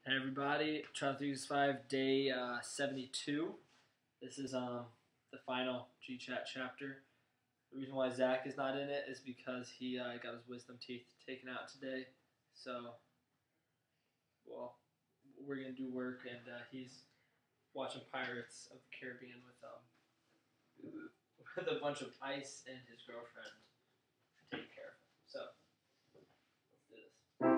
Hey everybody, Trial365 day 72. This is the final G-Chat chapter. The reason why Zach is not in it is because he got his wisdom teeth taken out today. So, well, we're going to do work, and he's watching Pirates of the Caribbean with a bunch of ice and his girlfriend taking care of him. So, let's do this.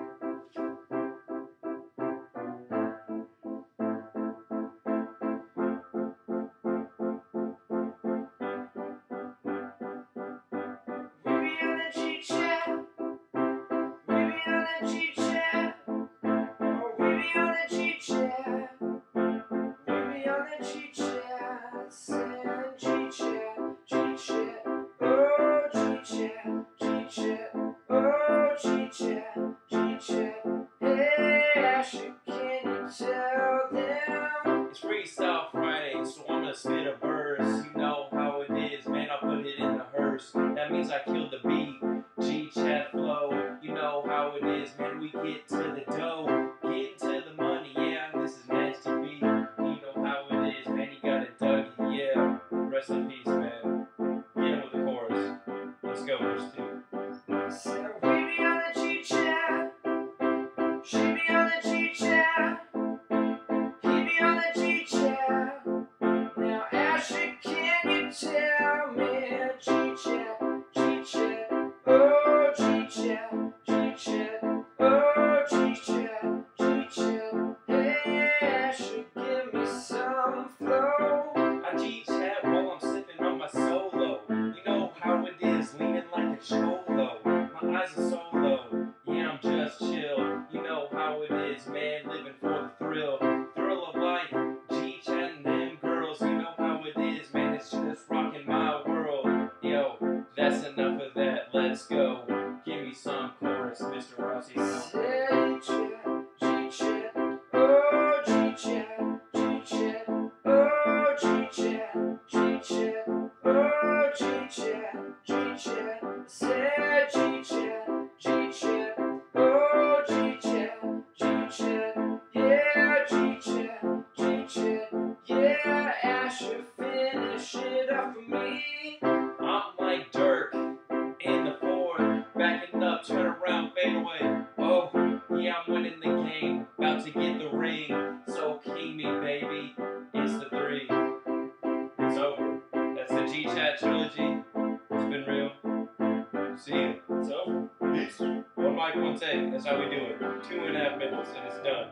It's Freestyle Friday, so I'm gonna spit a verse. You know how it is, man, I'll put it in the hearse. That means I killed the beat, G-Chat flow. You know how it is, man, we get to the dough. Get to the money, yeah, this is nasty beat. You know how it is, man, you got it dug, yeah. Rest in peace, man. Get him with the chorus. Let's go, verse 2. That's enough of that, let's go. Give me some chorus, Mr. Raus. G-Chat, oh G-Chat, G-Chat, oh G-Chat, G-Chat, oh G-Chat, G-Chat, say G-Chat, G-Chat, oh G-Chat, G-Chat, yeah G-Chat, G-Chat, yeah Asher, finish it up for me. I'm like Dirk in the fourth, backing up, turn around, fade away. Oh, yeah, I'm winning the game, about to get the ring. So king me, baby, it's the 3. It's over. That's the G-Chat trilogy. It's been real. See you. It's over. Peace. One mic, one take. That's how we do it. 2.5 minutes and it's done.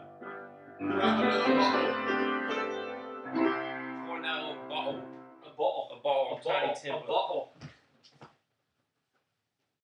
Pour now a bottle. A bottle. A tiny temper. A bottle.